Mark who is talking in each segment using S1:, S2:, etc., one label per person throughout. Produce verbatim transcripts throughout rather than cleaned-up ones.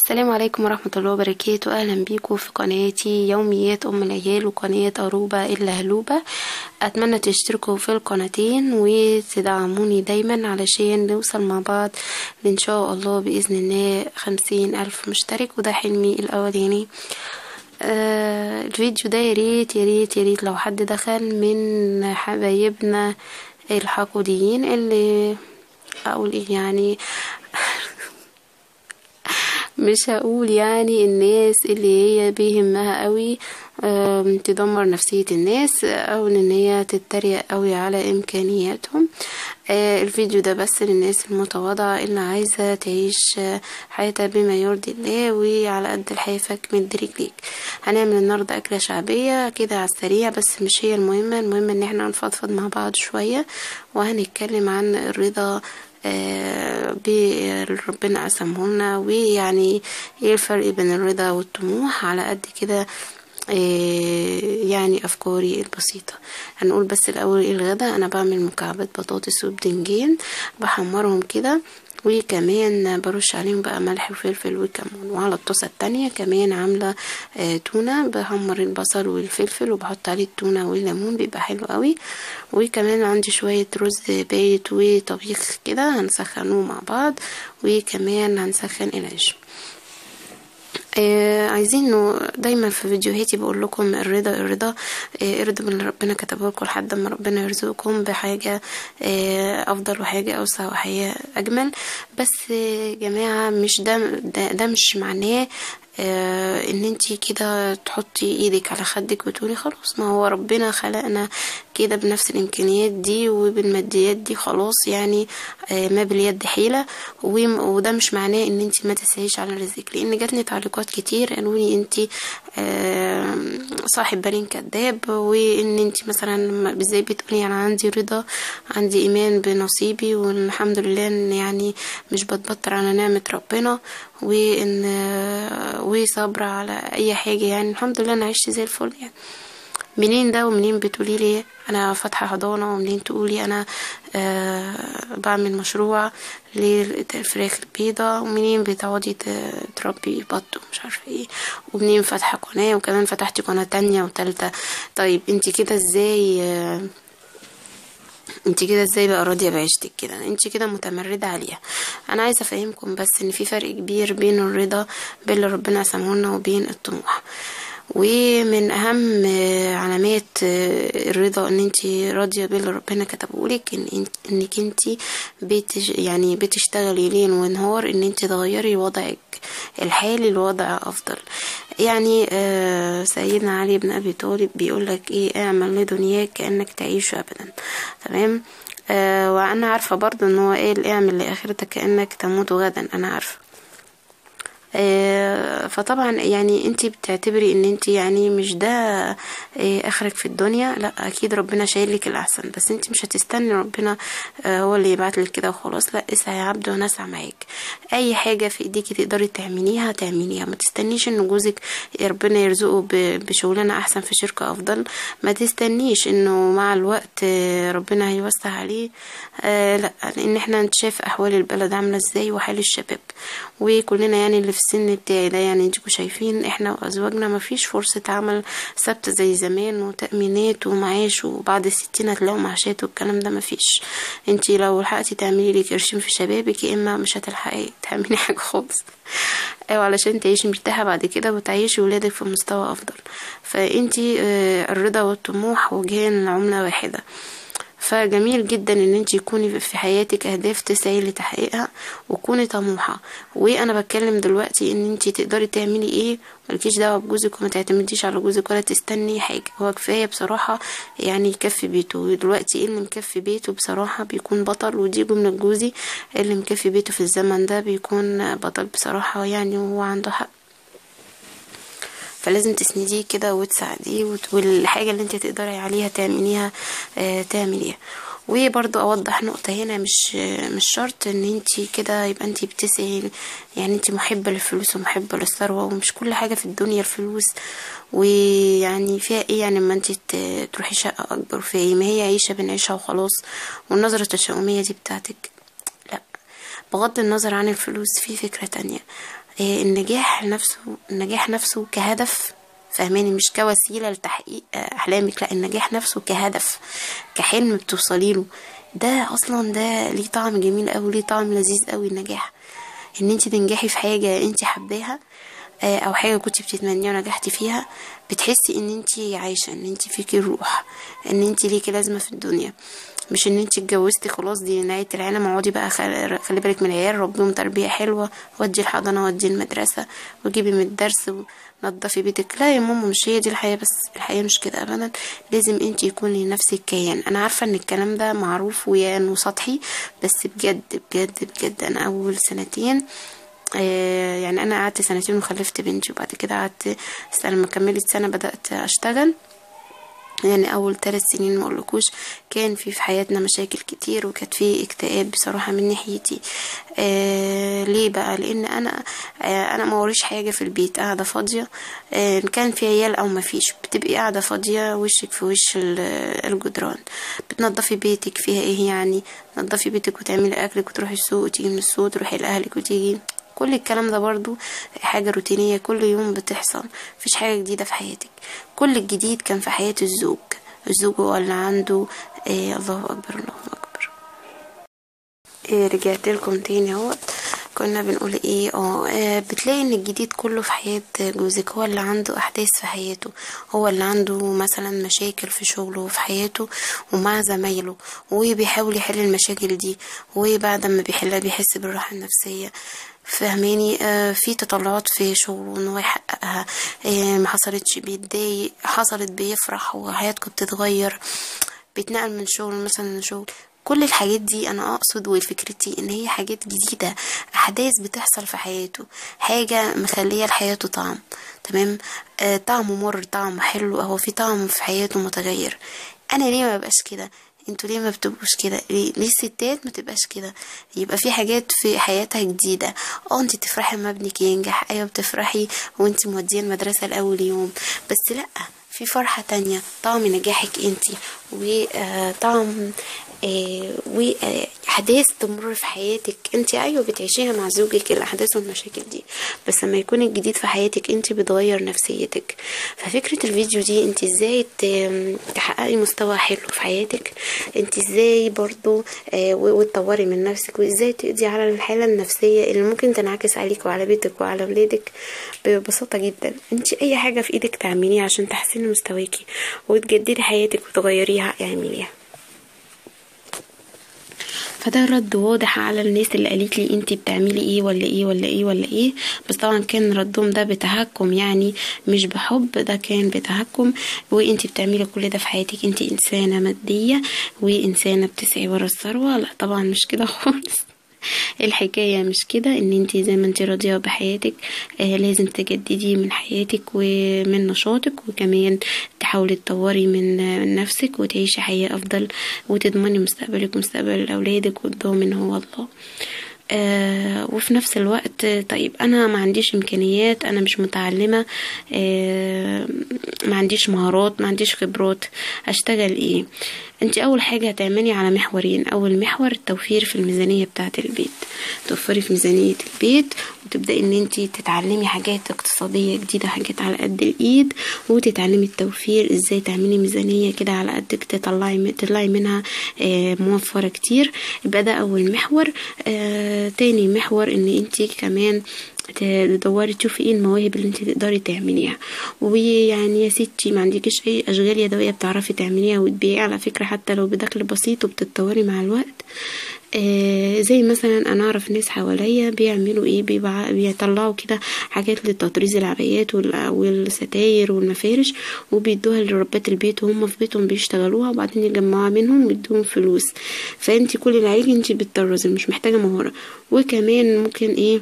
S1: السلام عليكم ورحمة الله وبركاته. أهلا بيكم في قناتي يوميات أم العيال وقناة أروبة إلا هلوبة. أتمنى تشتركوا في القناتين وتدعموني دايما علشان نوصل مع بعض إن شاء الله بإذن الله خمسين ألف مشترك، وده حلمي الأولاني. آه الفيديو ده ياريت ياريت ياريت لو حد دخل من حبايبنا الحقوديين اللي أقول إيه يعني مش هقول يعني الناس اللي هي بيهمها قوي تدمر نفسية الناس او ان هي تتريق قوي على امكانياتهم. الفيديو ده بس للناس المتواضعة اللي عايزة تعيش حياتها بما يرضي الله وعلى قد لحافك مد رجليك. هنعمل النهاردة اكلة شعبية كده على السريع، بس مش هي المهمة. المهم ان احنا نفضفض مع بعض شوية، وهنتكلم عن الرضا آه بربنا قسمه لنا، ويعني ايه الفرق بين الرضا والطموح على قد كده. آه يعني افكاري البسيطة. هنقول بس الاول ايه الغدا. انا بعمل مكعبات بطاطس وبدنجان بحمرهم كده، وكمان برش عليهم بقى ملح وفلفل وكمون. وعلى الطاسة التانية كمان عاملة آه تونة، بحمر البصل والفلفل وبحط عليه التونة والليمون، بيبقى حلو قوي. وكمان عندي شوية رز بايت وطبيخ كده هنسخنوه مع بعض، وكمان هنسخن العيش. آه عايزين انه دايما في فيديوهاتي بقول لكم الرضا الرضا آه ارضوا باللي ربنا كتبه لكم لحد ما ربنا يرزقكم بحاجه آه افضل وحاجه اوسع وحاجه اجمل. بس يا جماعه مش ده ده, ده مش معناه آه ان انتي كده تحطي ايدك على خدك وتقولي خلاص ما هو ربنا خلقنا كده بنفس الامكانيات دي وبالماديات دي، خلاص يعني آه ما باليد حيلة. وده مش معناه ان انتي ما تسعيش على رزقك، لان جاتني تعليقات كتير قالوا لي انتي آه صاحب بالين كذاب، وان انتي مثلا ازاي بتقولي انا عندي رضا عندي ايمان بنصيبي والحمد لله ان يعني مش بتبطر على نعمة ربنا، وان وصبر على اي حاجة، يعني الحمد لله انا عشت زي الفل. يعني منين ده ومنين بتقولي لي انا فاتحه حضانه، ومنين تقولي انا آه بعمل مشروع للفراخ البيضة، ومنين بتقعدي تربي بط ومش عارفه ايه، ومنين فاتحه قناه وكمان فتحتي قناه تانية وتالتة. طيب انتي كده ازاي آه انت كده ازاي بقى راضيه بعيشتك كده؟ انت كده متمرده عليها. انا عايزه افهمكم بس ان في فرق كبير بين الرضا باللي ربنا قسمه لنا وبين الطموح. ومن اهم علامات الرضا ان انت راضيه باللي ربنا كتبهولك ان انك انت بتش يعني بتشتغلي ليل ونهار ان انت تغيري وضعك الحالي لوضع افضل. يعني آه سيدنا علي بن ابي طالب بيقولك ايه، اعمل لدنياك كأنك تعيش ابدا. تمام. آه وانا عارفة برضو ان هو قال اعمل لاخرتك كأنك تموت غدا. انا عارفة. آه فطبعا يعني انتي بتعتبري ان انتي يعني مش ده آه اخرك في الدنيا، لا اكيد ربنا شايلك الاحسن، بس انتي مش هتستني ربنا آه هو اللي يبعتلك كده وخلاص. لا، اسعى يا عبد وانا اسعى معاك. اي حاجه في ايديكي تقدري تعمليها تعمليها. ما تستنيش ان جوزك ربنا يرزقه بشغلانه احسن في شركه افضل. ما تستنيش انه مع الوقت آه ربنا هيوسع عليه. آه لا، لان احنا انت شايف احوال البلد عامله ازاي وحال الشباب، وكلنا يعني اللي في السن بتاعي ده يعني انتوا شايفين احنا وازواجنا مفيش فرصة عمل ثابتة زي زمان، وتأمينات ومعاش، وبعد الستين هتلاقوا معاشات والكلام ده مفيش. انتي لو لحقتي تعملي لك قرشين في شبابك يا اما مش هتلحقي تعملي حاجة خالص. ايوه، علشان تعيشي مرتاحة بعد كده وتعيشي ولادك في مستوى افضل. فانتي اه الرضا والطموح وجهين عملة واحدة. فجميل جدا ان انت يكوني في حياتك اهداف تسعي لتحقيقها وكوني طموحه. وانا بتكلم دلوقتي ان انت تقدري تعملي ايه، مالكيش دعوه بجوزك وما تعتمديش على جوزك ولا تستني حاجه. هو كفايه بصراحه يعني يكفي بيته دلوقتي. اللي مكفي بيته بصراحه بيكون بطل، ودي جمله جوزي، اللي مكفي بيته في الزمن ده بيكون بطل بصراحه يعني، وهو عنده حق. فلازم تسنديه كده وتساعديه، والحاجة اللي انت تقدري عليها تعمليها آه تعمليها. وبرضو اوضح نقطة هنا، مش مش شرط ان انت كده يبقى انت بتسعي يعني انت محبة للفلوس ومحبة للثروة، ومش كل حاجة في الدنيا الفلوس. ويعني فيها ايه يعني اما انت تروحي شقة اكبر فيها ايه؟ ما هي عيشة بنعيشها وخلاص. والنظرة التشاؤمية دي بتاعتك لا، بغض النظر عن الفلوس في فكرة تانية. آه النجاح نفسه النجاح نفسه كهدف، فهماني؟ مش كوسيلة لتحقيق أحلامك، لا، النجاح نفسه كهدف، كحلم بتوصلي له. ده أصلا ده ليه طعم جميل أوي، ليه طعم لذيذ أوي النجاح. ان انت تنجحي في حاجة انت حباها او حاجة كنت بتتمنيها ونجحتي فيها، بتحسي ان انت عايشة، ان انت فيكي روح، ان انت ليكي لازمة في الدنيا. مش ان انت اتجوزتي خلاص دي نهاية العالم، اقعدي بقى خلي بالك من العيال، ربيهم تربية حلوة، ودي الحضانة ودي المدرسة وجيبي من الدرس ونضفي بيتك. لا يا ماما، مش هي دي الحياة، بس الحياة مش كده ابدا. لازم انت يكون لنفسك كيان. انا عارفة ان الكلام ده معروف ويان وسطحي، بس بجد بجد بجد انا اول سنتين آه يعني انا قعدت سنتين وخلفت بنتي، وبعد كده قعدت لما كملت سنة بدأت اشتغل. يعني اول ثلاث سنين ما اقولكوش كان في في حياتنا مشاكل كتير، وكانت في اكتئاب بصراحه من ناحيتي. آه ليه بقى؟ لان انا آه انا ما وريش حاجه في البيت، قاعده فاضيه. آه كان في عيال او ما فيش، بتبقي قاعده فاضيه وشك في وش الجدران. بتنظفي بيتك فيها ايه يعني؟ تنظفي بيتك وتعملي اكلك وتروحي السوق وتيجي من السوق تروحي لاهلك وتيجي. كل الكلام ده برضو حاجة روتينية كل يوم بتحصل، مفيش حاجة جديدة في حياتك. كل الجديد كان في حياة الزوج. الزوج هو اللي عنده إيه. الله أكبر الله أكبر. إيه رجعت لكم تاني اهوت. كنا بنقول ايه اه بتلاقي ان الجديد كله في حياة جوزك، هو اللي عنده احداث في حياته، هو اللي عنده مثلا مشاكل في شغله وفي حياته ومع زمايله، وبيحاول يحل المشاكل دي، وبعد ما بيحلها بيحس بالراحة النفسية. فهماني؟ آه في تطلعات في شغله ان هو يحققها، آه ما حصلتش بيتضايق، حصلت بيفرح وحياتكم بتتغير، بيتنقل من شغل مثلا لشغل. كل الحاجات دي انا اقصد وفكرتي ان هي حاجات جديدة، احداث بتحصل في حياته، حاجة مخلية لحياته طعم. تمام. آه طعمه مر، طعمه حلو، هو في طعم في حياته متغير. انا ليه ما بقاش كده؟ انتوا ليه ما بتبقوش كده؟ ليه, ليه الستات ما تبقاش كده؟ يبقى في حاجات في حياتها جديده. اه انت تفرحي لما ابنك ينجح، ايوه بتفرحي وانت موديه المدرسه لاول يوم، بس لا، في فرحه تانية، طعم نجاحك انت، وطعم آه واحداث تمر في حياتك انت، ايوه بتعيشيها مع زوجك الاحداث والمشاكل دي، بس لما يكون الجديد في حياتك انت بتغير نفسيتك. ففكره الفيديو دي انت ازاي تحققي مستوى حلو في حياتك، انت ازاي برضو آه وتطوري من نفسك، وازاي تقضي على الحاله النفسيه اللي ممكن تنعكس عليك وعلى بيتك وعلى ولادك. ببساطه جدا انت اي حاجه في ايدك تعمليها عشان تحسني مستواكي وتجددي حياتك وتغيريها اعمليها. فده رد واضح على الناس اللي قالت لي انتي بتعملي ايه ولا ايه ولا ايه ولا ايه، بس طبعا كان ردهم ده بتهكم، يعني مش بحب، ده كان بتهكم. وانتي بتعملي كل ده في حياتك، انتي انسانة مادية وانسانة بتسعي ورا الثروة. لا طبعا مش كده خالص. الحكاية مش كده. ان انتي زي ما انتي راضية بحياتك آه لازم تجددي من حياتك ومن نشاطك، وكمان تحاولي تطوري من نفسك وتعيشي حياة افضل، وتضمني مستقبلك ومستقبل اولادك، والضامن هو الله. آه وفي نفس الوقت طيب انا ما عنديش امكانيات، انا مش متعلمة، آه ما عنديش مهارات، ما عنديش خبرات، اشتغل ايه؟ انت اول حاجة هتعملي على محورين. اول محور التوفير في الميزانية بتاعة البيت، توفري في ميزانية البيت وتبدأي ان انت تتعلمي حاجات اقتصادية جديدة، حاجات على قد الايد، وتتعلمي التوفير ازاي تعملي ميزانية كده على قدك تطلعي تطلعي منها آه موفرة كتير. يبقى ده اول محور. آه تاني محور ان انت كمان تدوري تشوفي ايه المواهب اللي انت تقدري تعمليها، ويعني يا ستي ما عندكيش اي اشغال يدويه بتعرفي تعمليها وتبيعيها على فكره، حتى لو بدخل بسيط وبتتطوري مع الوقت. آه زي مثلا انا اعرف ناس حواليا بيعملوا ايه، بيطلعوا كده حاجات لتطريز العبايات والستاير والمفارش وبيدوها لربات البيت وهم في بيتهم بيشتغلوها، وبعدين يجمعوها منهم ويدوهم فلوس. فانت كل اللي عليكي انت بتطرزي، مش محتاجه مهاره. وكمان ممكن ايه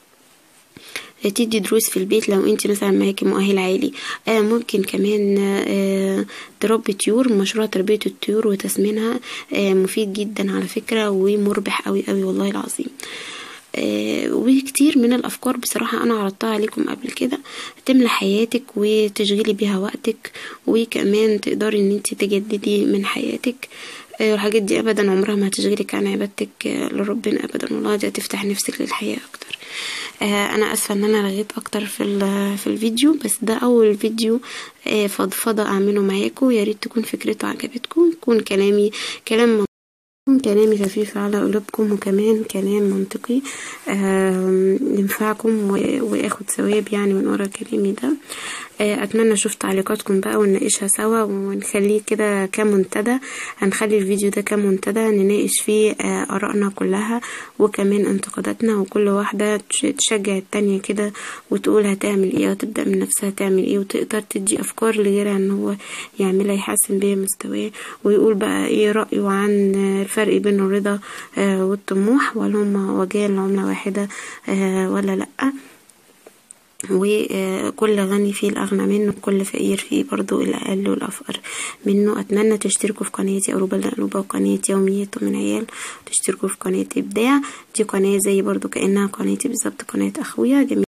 S1: تدي دروس في البيت لو انت مثلا معاكي مؤهل عالي. آه ممكن كمان آه تربي طيور. مشروع تربية الطيور وتسمينها آه مفيد جدا على فكرة ومربح قوي قوي والله العظيم. آه وكتير من الافكار بصراحة انا عرضتها عليكم قبل كده تملى حياتك وتشغلي بيها وقتك، وكمان تقدري ان انت تجددي من حياتك. آه الحاجات دي ابدا عمرها ما هتشغلك عن عبادتك آه لربنا ابدا، والله دي هتفتح نفسك للحياة اكتر. آه انا اسفه ان انا رغيت اكتر في في الفيديو، بس ده اول فيديو آه فضفضه اعمله معاكم. يا ريت تكون فكرته عجبتكم، يكون كلامي كلام كلامي خفيف على قلوبكم، وكمان كلام منطقي ينفعكم واخد ثواب يعني من ورا كلامي ده. اتمنى اشوف تعليقاتكم بقى ونناقشها سوا، ونخليه كده كمنتدى. هنخلي الفيديو ده كمنتدى نناقش فيه ارائنا كلها، وكمان انتقاداتنا، وكل واحدة تشجع التانية كده وتقول هتعمل ايه، وتبدأ من نفسها تعمل ايه، وتقدر تدي افكار لغيرها ان هو يعملها يحسن بيها مستواه، ويقول بقى ايه رأيه عن الفرق بين الرضا والطموح، وهل هما وجه العملة واحدة ولا لأ. وكل غني فيه الأغنى منه، كل فقير فيه برضو الأقل والأفقر منه. أتمنى تشتركوا في قناتي أروبا القلوبة وقناة يوميات من عيال، تشتركوا في قناة إبداع. دي قناة زي برضو كأنها قناتي بالظبط، قناة أخويا جميل.